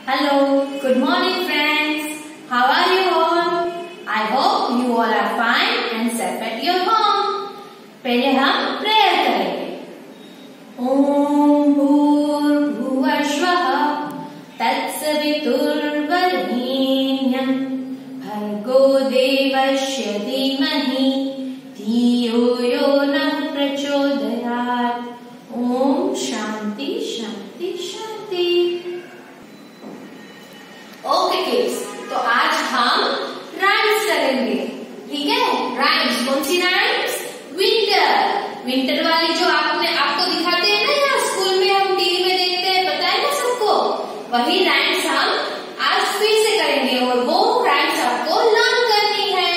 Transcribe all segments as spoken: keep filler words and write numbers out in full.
Hello, good morning friends. How are you all? I hope you all are fine and safe at your home. पहले हम prayer करेंगे. ओम भूर्भुवस्वः तत्सवितुर्वरेण्यं भर्गो देवस्य धीमहि धियो यो नः प्रचोदयात्. ओम शांति शांति शांति. ओके किड्स, तो आज हम राइम्स करेंगे. ठीक है, राइम्स. कौन सी राइम्स? विंटर. विंटर वाली जो आपने आपको दिखाते हैं ना यहाँ स्कूल में, हम टीवी में देखते हैं, पता है ना सबको. वही राइम्स हम आज फिर से करेंगे और वो राइम्स आपको लर्न करनी है.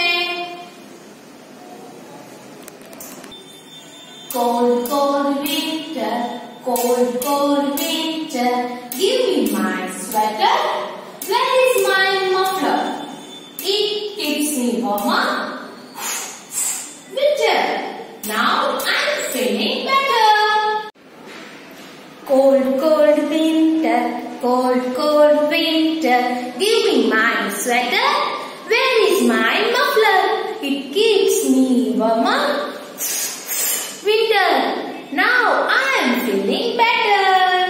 Cold cold winter, cold cold winter, give me my sweater. Where is my muffler? It keeps me warmer. Winter. Now I'm feeling better. Cold, cold winter, cold, cold winter. Give me my sweater. Where is my muffler? It keeps me warmer. Winter. Now I'm feeling better.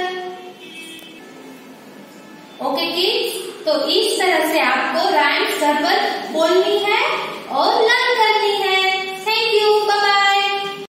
Okay kids? तो इस तरह से आपको rhymes घर पर बोलनी है और लर्न करनी है.